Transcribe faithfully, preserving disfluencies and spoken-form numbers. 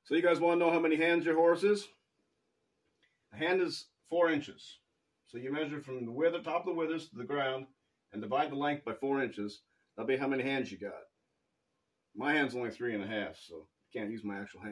So you guys want to know how many hands your horse is? A hand is four inches. So you measure from the wither, top of the withers to the ground and divide the length by four inches. That'll be how many hands you got. My hand's only three and a half, so you can't use my actual hand.